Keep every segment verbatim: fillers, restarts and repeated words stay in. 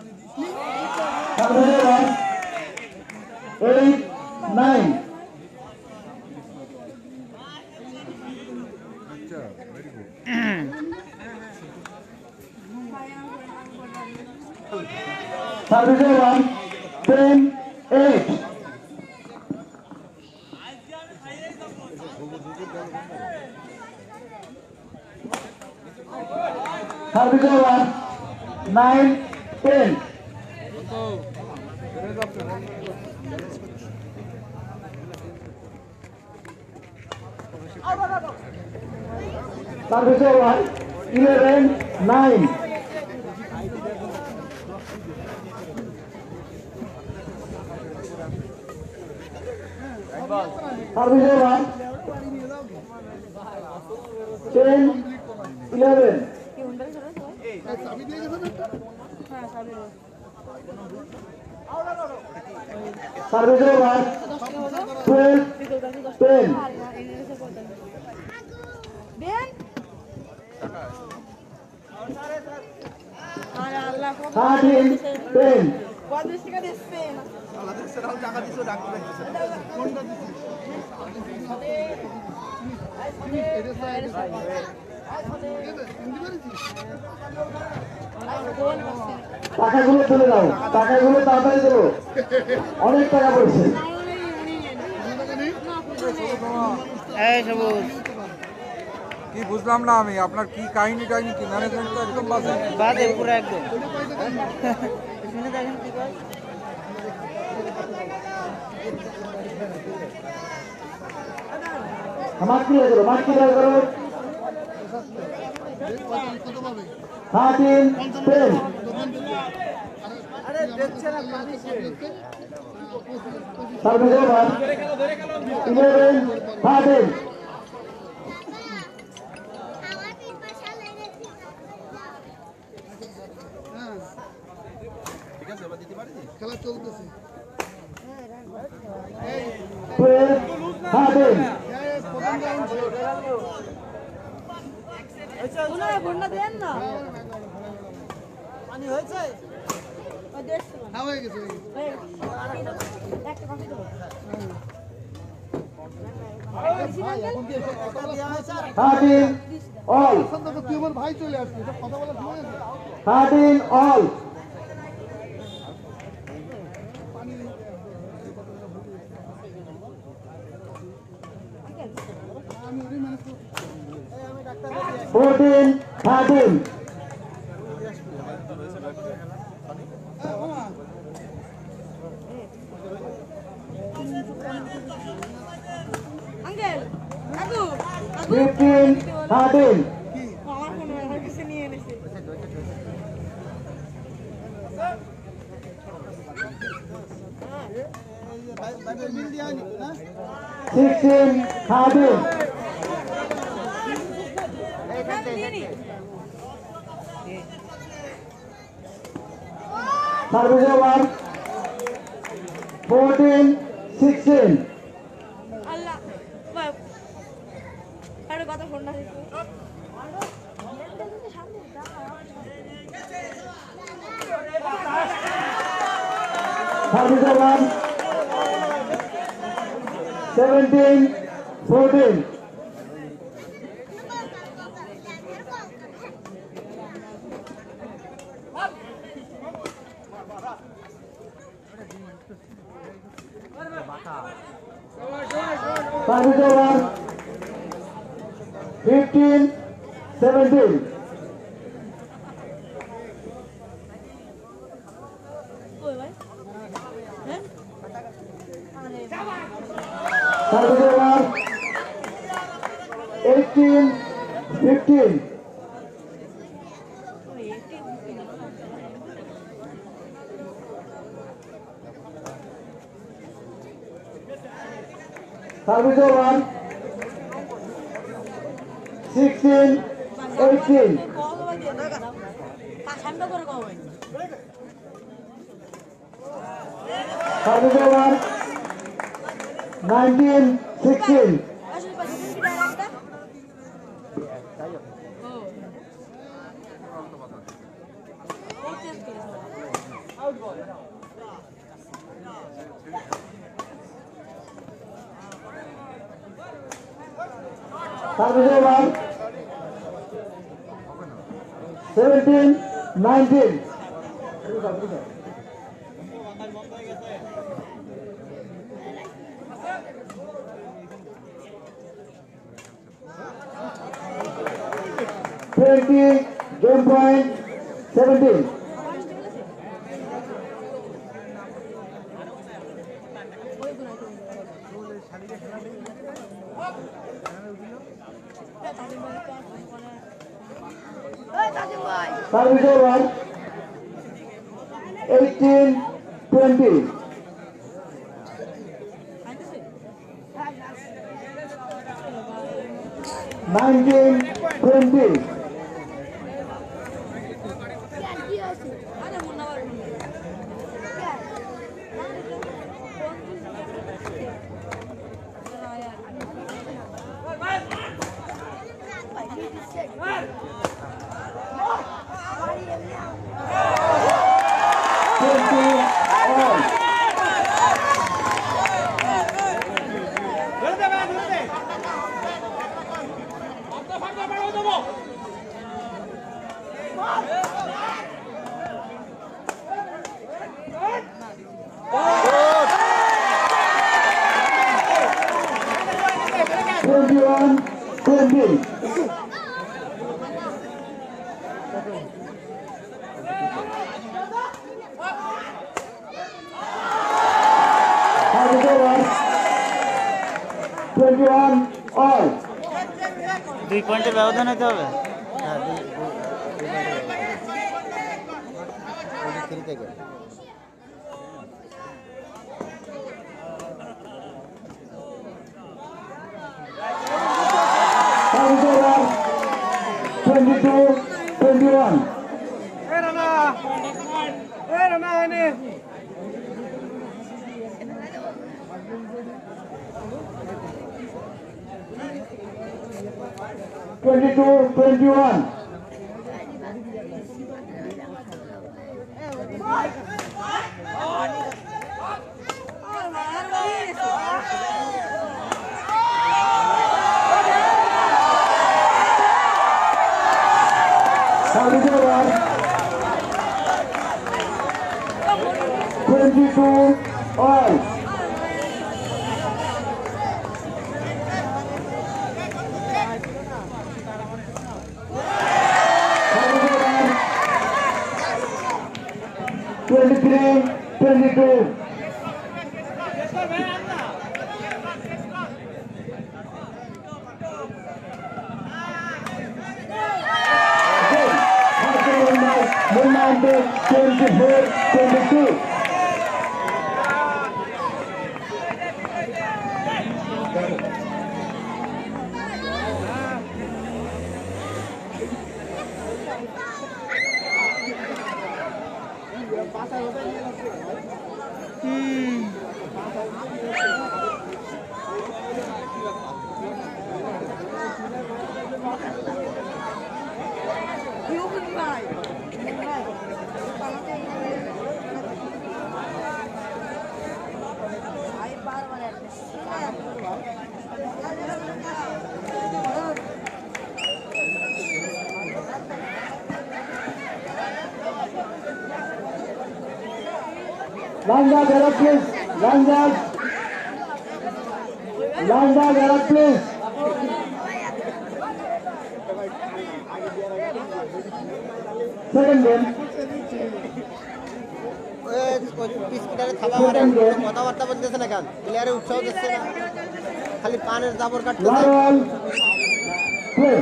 eight, nine. Service one, ten, eight. Service one, nine, ten. Service one, eleven, nine. Service one, ten, eleven. Service one, twelve, ten. thirteen, ten. টাকাগুলো তুলে দাও, টাকাগুলো তাড়াতাড়ি দেবো, অনেক টাকা পড়ছে। কি বুঝলাম না আমি, আপনার কি কাহিনী টাহিনী কি ম্যানেজমেন্ট তো একদম বাজে বাজে পুরো একদম। মাঠ ক্লিয়ার করো, মাঠ ক্লিয়ার করো। Thirteen, ten. Service over, eleven, thirteen. খেলা চলতেছে। Twelve, thirteen. পানি হয়েছে হয়ে গেছে থার্টিন, অল। তুই আমার ভাই চলে আসবি, কথা বলার সময় আছে। Thirteen, all. fourteen, thirteen. fifteen, thirteen. sixteen, thirteen. Service over. fourteen, sixteen. Allah. Wow. Ada kata phone na dicho. Service over. seventeen, fourteen. Service over. fifteen, seventeen. Service over. eighteen, fifteen. Service over. sixteen, eighteen. Service over. nineteen, sixteen. Service over seventeen nineteen twenty game point seventeen service over eighteen twenty nineteen twenty twenty-one twenty twenty-one all দুই পয়েন্টের ব্যবধান হতে হবে হ্যাঁ দুই থেকে twenty-two twenty-one twenty-two twenty-one twenty-two all twenty-three twenty-two twenty-four twenty-two Landa Garage, please. Landa. Landa Garage, please. Second game. Second game. কথাবার্তা বলতেছে না কেন প্লেয়ারে উৎসাহ দিচ্ছে না খালি পানের জাবর কাটতেছে Lateral. Play.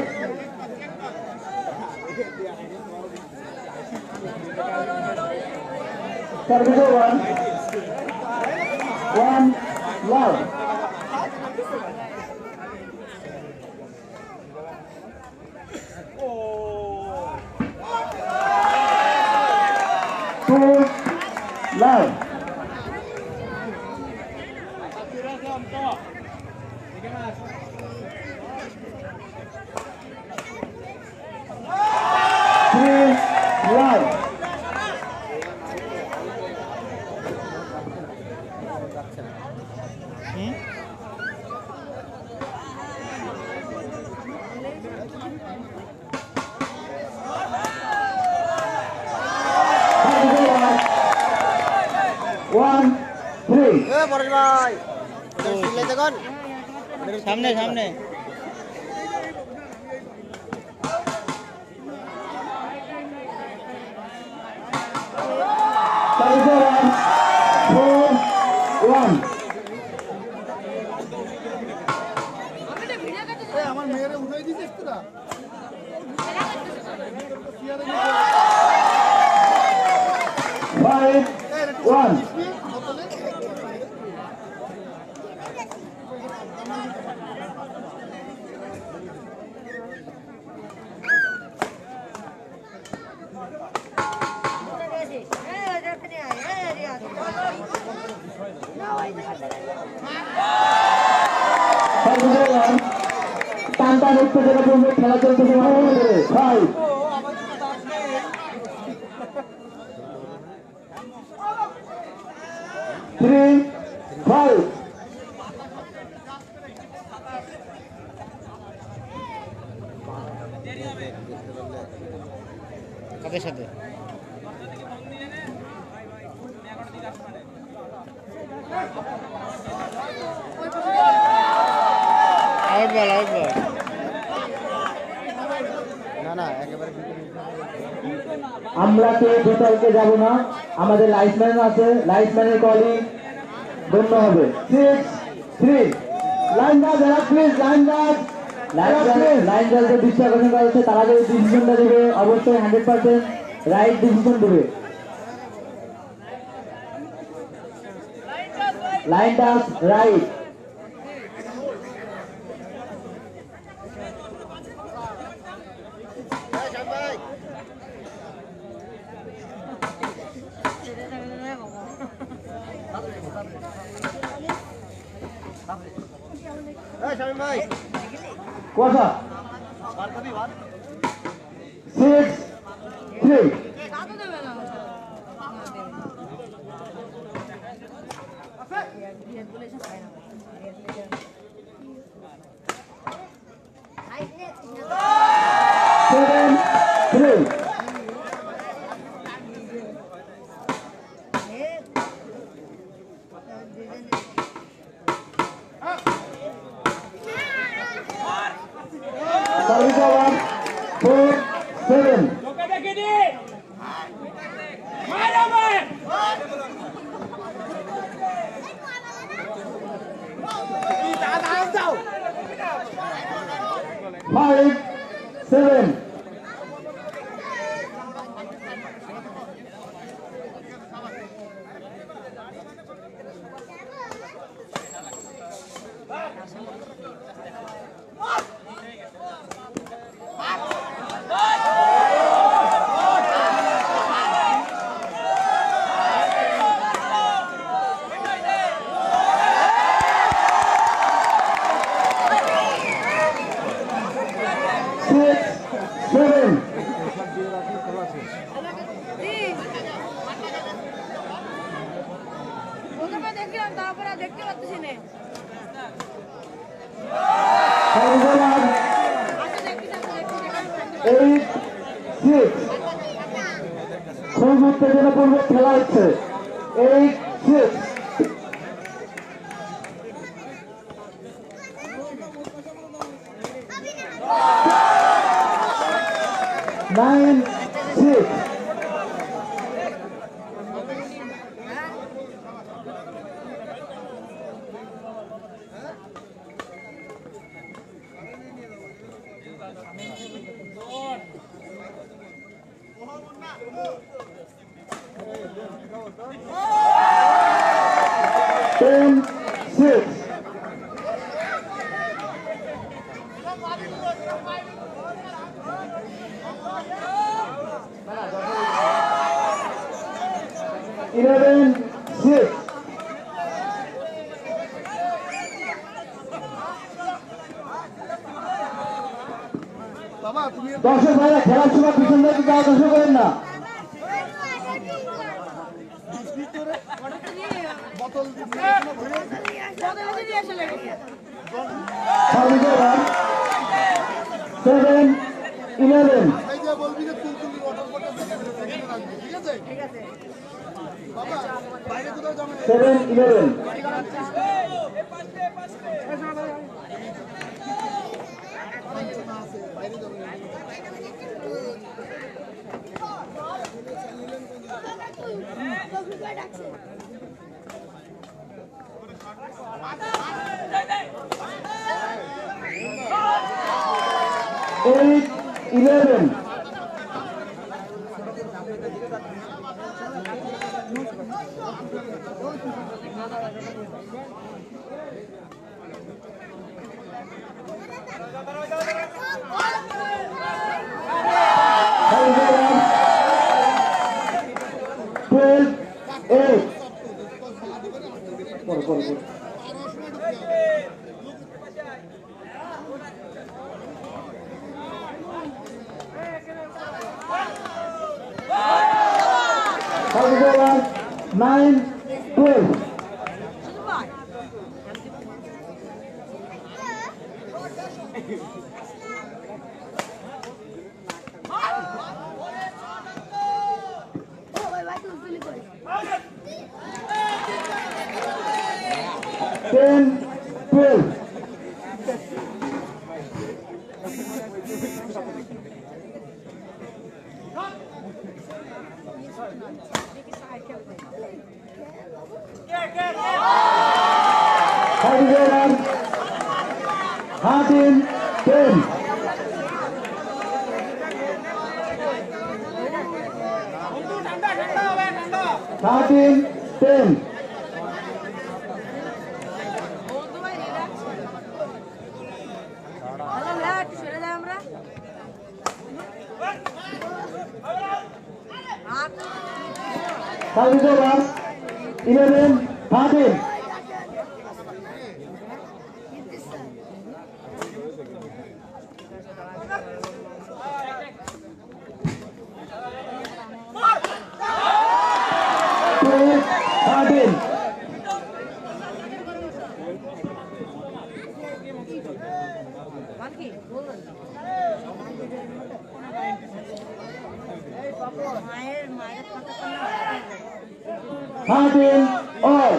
Service over. One love. Two love. Three love. এ পরেশ ভাই সিলাই দেখুন সামনে সামনে four, one. আমার মেয়েরে উঠাই দিছিস তোরা Five, one. টান টান উত্তেজনা পূর্ণ খেলা চলতেছে ফাইভ থ্রি ফাইভ কাদের সাথে আউট বল আউট বল না না একেবারে আমরা কে টোটালকে যাব না, আমাদের লাইফম্যান আছে, লাইফম্যানের কলিং গণ্য হবে। সিক্স থ্রি লাইন দাস এরা প্লিজ লাইন দাস লাইন দাসকে বিশ্বাস করা হচ্ছে, তারা যে ডিসিশনটা দেবে অবশ্যই হান্ড্রেড পার্সেন্ট রাইট ডিসিশন দেবে। লাইন দাস রাইট ভাই কথা six three seven three four seven five seven seven দেখলাম তারপরে দেখতে পাচ্ছি না eight six খুব উত্তেজনাপূর্বক খেলা হচ্ছে। eight six nine six ten six eleven six বাবা তুমি দর্শক ভাইরা খেলার সময় পিছন থেকে যাওয়া দর্শক করেন না। বোতল সেভেন ইলেভেন এই যে বলবি যে তুলতুলি ওয়াটার বটল সেখানে রাখবি ঠিক আছে ঠিক আছে বাবা seven eleven eight eleven twelve eight por por por nine twelve ten twelve thirteen ten thirteen ten service over eleven thirteen thirteen thirteen all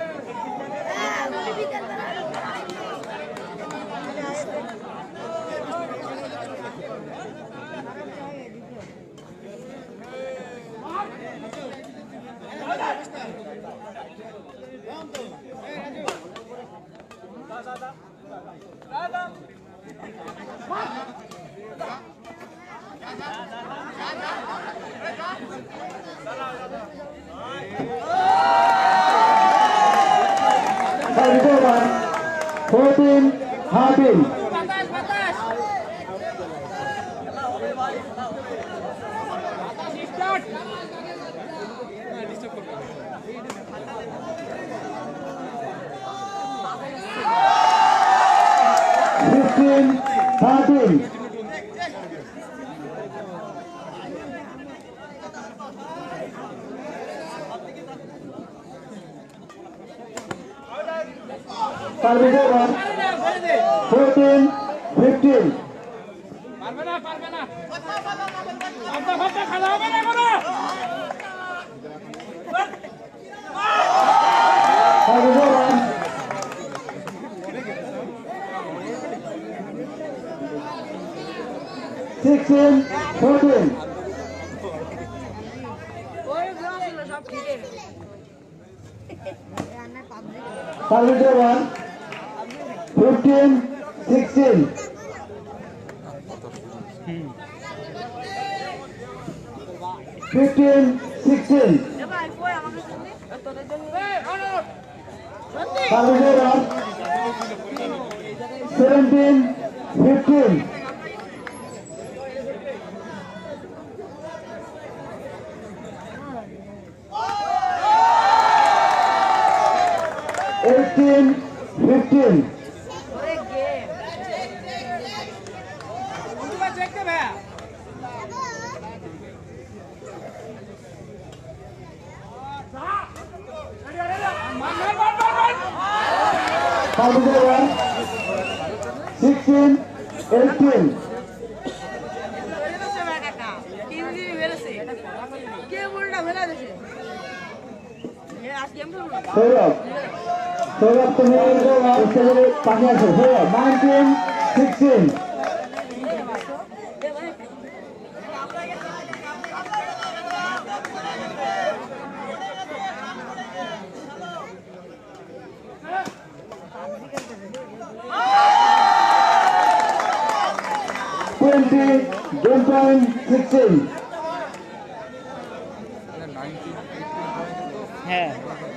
fourteen thirteen fifteen thirteen service over fourteen fifteen পারবে না পারবে না আধা ঘন্টা খেলা হবে না কোনো service over sixteen fourteen service over fifteen sixteen fifteen sixteen service over seventeen fifteen eighteen fifteen sixteen eighteen Sourav Sourav তুমি স্টেজের পাশে আছো Sourav nineteen sixteen twenty, game point sixteen. হ্যাঁ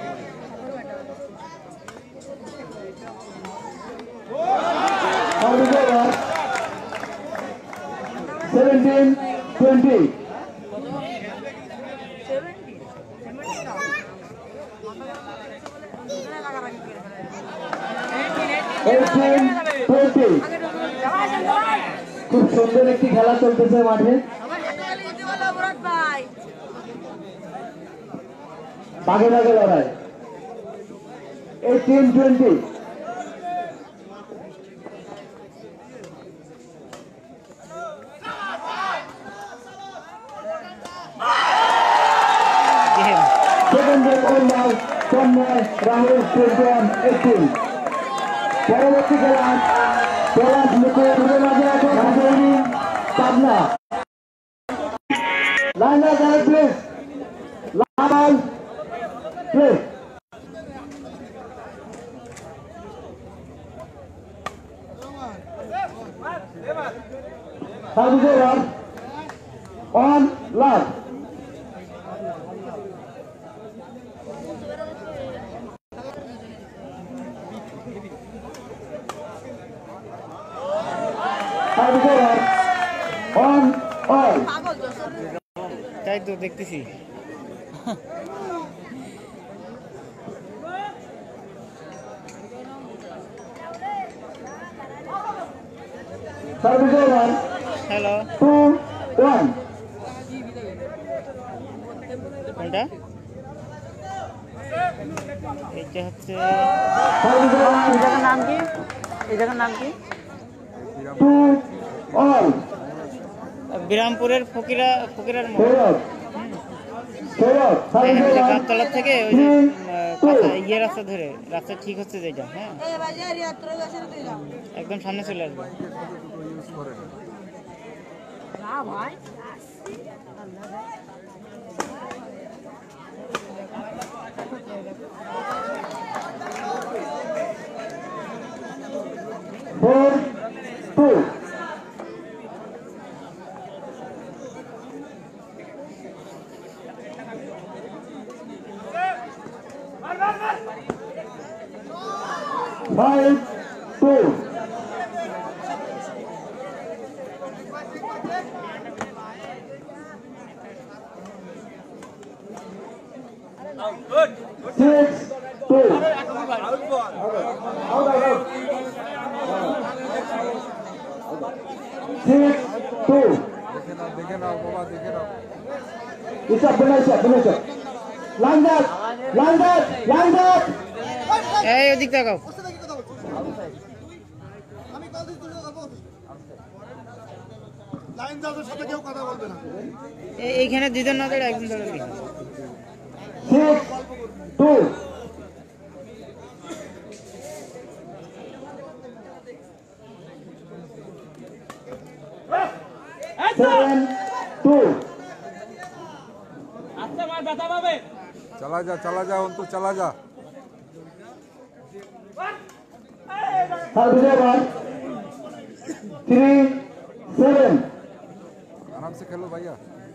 seventeen, twenty. eighteen, twenty. খুব সুন্দর একটি খেলা চলতেছে মাঠে বাঘে বাঘে লড়াই eighteen, twenty. Second game all now, Connor Rahul twenty-one, eighteen. পরবর্তী খেলা পলাশ মুকুল পাবনা লাইনা যারা প্লিজ লাল please service on love on all. তাই তো দেখতেছি Service over. Hello Two, one. কোনটা এইটা হচ্ছে Service over. এই জায়গার নাম কি এই জায়গার নাম কি Two, all. বিরামপুরের ফকিরা ফকিরার মোড় সৌরভ সৌরভ সার্ভিস over. গাবতলা থেকে ওই যে কাঁচা ইয়ে রাস্তা ধরে রাস্তা ঠিক হচ্ছে যেটা হ্যাঁ একদম সামনে চলে আসবে Four, two. Five, two. Six, two. Six, two. দেখে নাও দেখে নাও বাবা দেখে নাও Isa, benar siya, benar siya. Landat, landat, landat. এই ওদিক তাকাও আমি কল দিচ্ছি তোর কথা বলছি লাইন যাওয়ার সাথে কেউ কথা বলবে না এই এইখানে দুইজন না দাঁড়ে একজন দাঁড়াবে Six, two. Seven, two. আচ্ছা মার ব্যথা পাবে चला जा चला जा उन तो चला जा Service over. Three, seven. आराम से खेलो भैया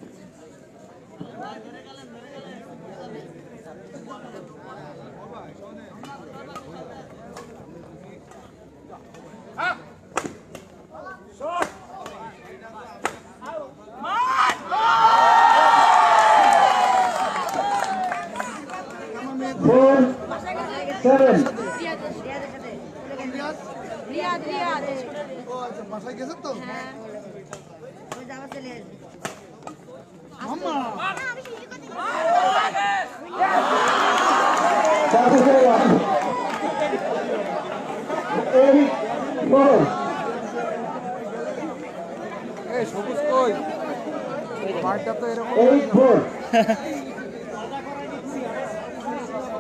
Four, seven. রিয়াদ রিয়াদ ও আচ্ছা বাসায় গেছেন তো হ্যাঁ ওই যাওয়া চলে এসেছে মাম্মা Service over. Eight, four. এই সবুজ কই মাঠটা তো এরকম Eight, four.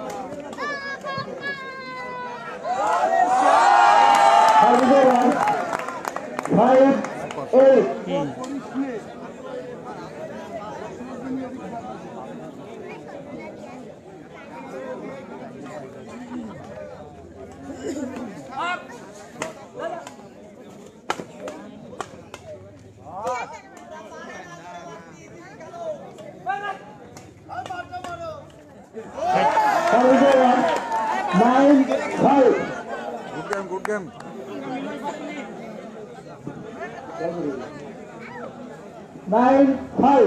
Five eight nine five good game good game nine five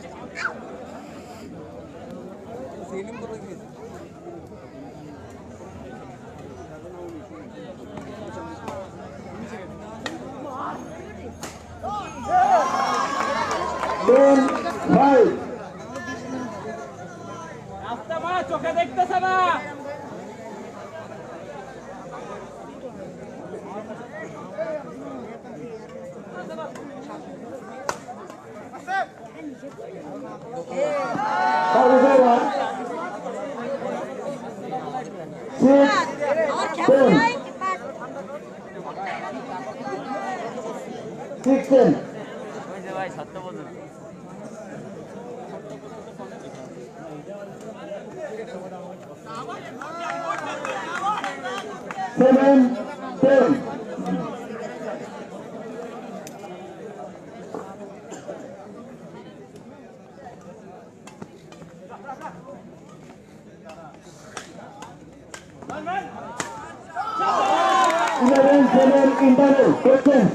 ten five রাস্তা মা চোখে দেখতেছে না Six ten. Seven ten. Eleven seven interval. Question.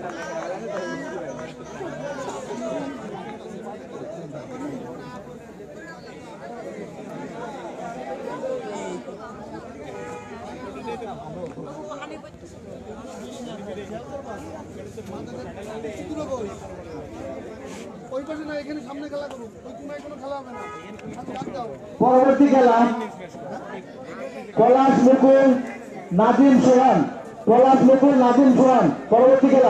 ওই পাশে না এখানে সামনে খেলা করুন ওই কোনায় কোনো খেলা হবে না ডাক দাও পরবর্তী খেলা পলাশ মুকুল নাজিম সোহান পলাশ মুকুল নাজিম সোহান পরবর্তী খেলা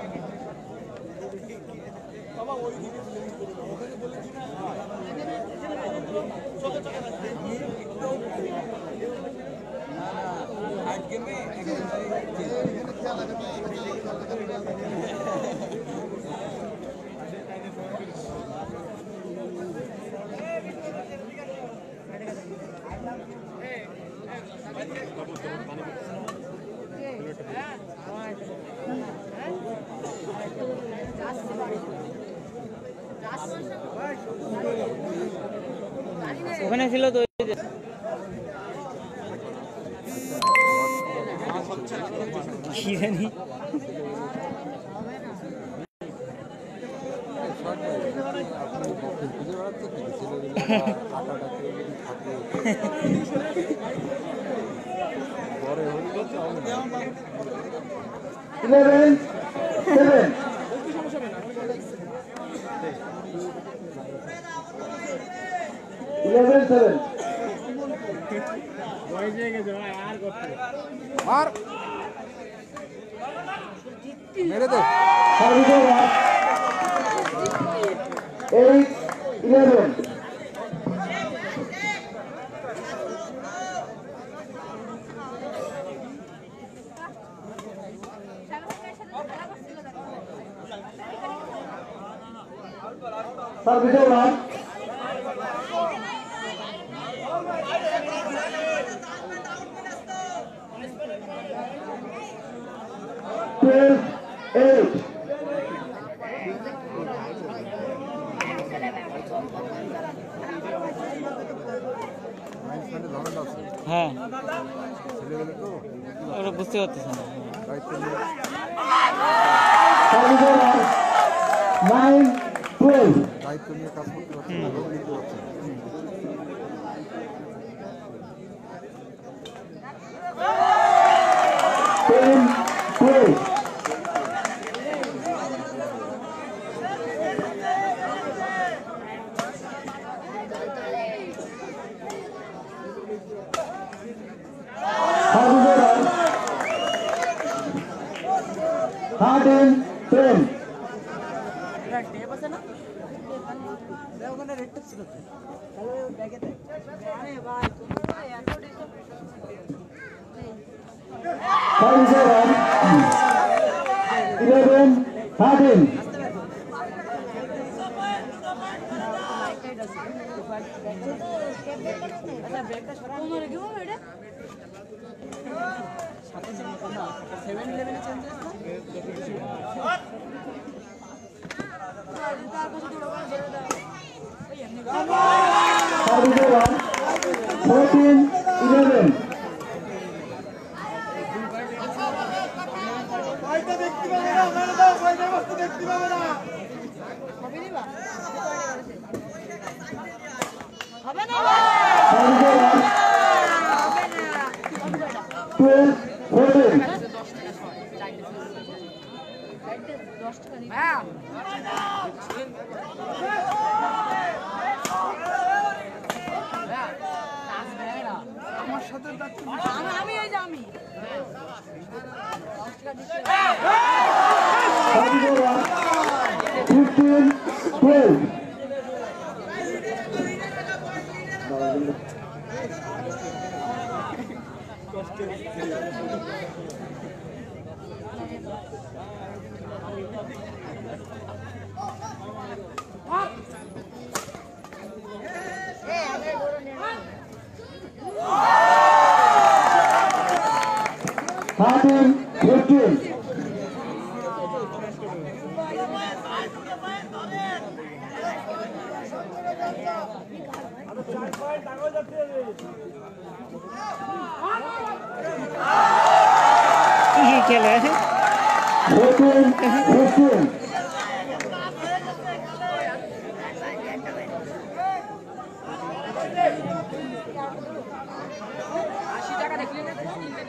ওখানে ছিল তো কি জানি ইলেভেন সেভেন ইলেভেন সেভেন মার মেরে দে এইট ইলেভেন সার্ভিসের রান twelve eight হ্যাঁ ছেলেবেলে তো ওরা বুঝতে পারতেছে না দায়িত্ব নিয়ে সার্ভিসের রান নাইন টুয়েলভ দায়িত্ব নিয়ে কাজ করতে পারছে না লোক নিতে পারছে না ten twelve thirteen ten tape আছে না ওখানে রেড টেপ ছিল তাহলে ব্যাগে দেয় আরে ভাই এত disturb five zero eleven thirteen আচ্ছা ব্রেকটা সরা মনে কি হবে এটা সেভেন ইলেভেনে চেঞ্জ হয়েছে তার কাছে দৌড় করে ছেড়ে দাও ওই এমনি ফোরটিন ইলেভেন ভাইটা দেখতে পাবে না ওখানে দাও ভাইটা বস্তু দেখতে পাবে না হবে না হবে না টুয়েলভ ফোরটিন দশ টাকা হ্যাঁ আমার সাথে ডাক্তার আমি আমি এই যে আমি ফিফটিন টুয়েলভ থার্টিন ফিফটিন কি খেলে ফোরটিন ফিফটিন আশি টাকা দেখলি না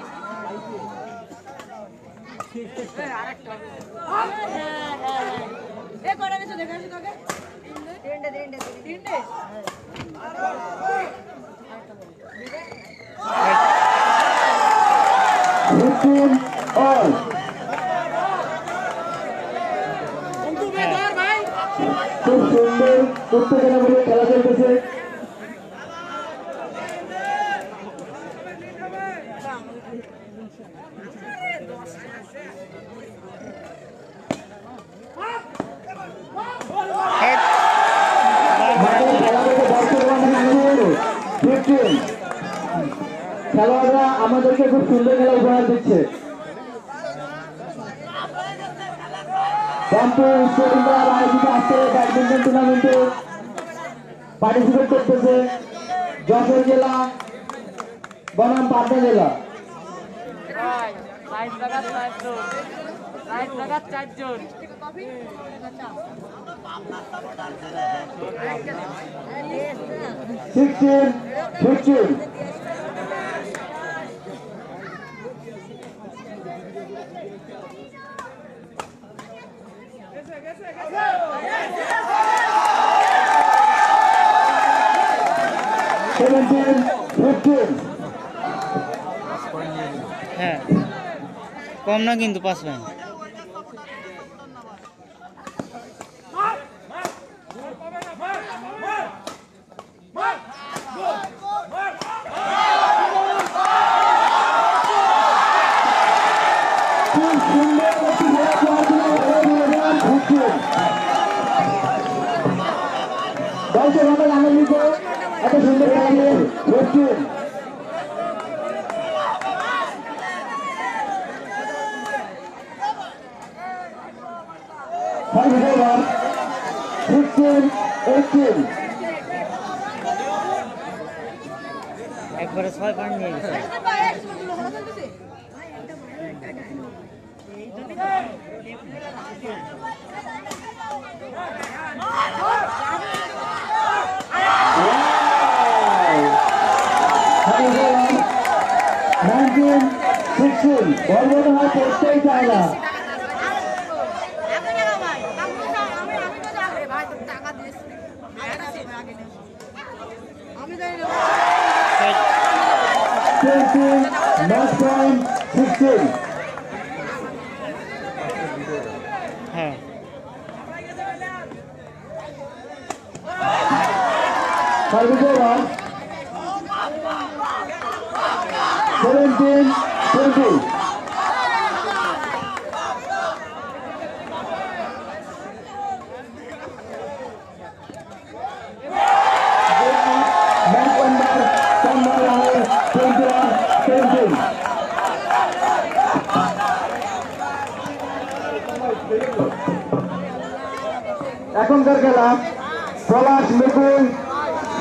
এ কটা নিছো দেখে আসি তোকে তিনটে তিনটে তিনটে ফিফটিন অল খুব সুন্দর উত্তেজনা বলে খেলা চলতেছে খেলোয়াড়রা আমাদেরকে খুব সুন্দর খেলা উপহার দিচ্ছে রামপুর স্টেডিয়াম দ্বারা আয়োজিত আজকের ব্যাডমিন্টন টুর্নামেন্টে পার্টিসিপেট করতেছে যশোর জেলা বনাম পাবনা জেলা লাইট লাগাত চারজন লাইট লাগাত চারজন সিক্সটিন ফিফটিন সেভেন্টিন ফিফটিন হ্যাঁ কম না কিন্তু পাঁচ পয়েন্ট খুব সুন্দর একটি খেলা দর্শক আমাদের আনন্দিত এত সুন্দর খেলা নিয়ে ফিফটিন ফিফটিন এইটিন একবারে ছয় পয়েন্ট নিয়ে গেছে নাইনটিন সিক্সটিন বল মনে হয় করতেই চায় না টোয়েন্টি ম্যাচ পয়েন্ট সিক্সটিন হ্যাঁ সার্ভিস ওভার সেভেন্টিন টোয়েন্টি এখনকার খেলা পলাশ মেকুল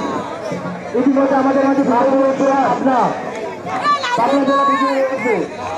ইতিমধ্যে আমাদের মাঝে ভালো আপনার পাবনা জেলা বিজয়ী হয়েছে।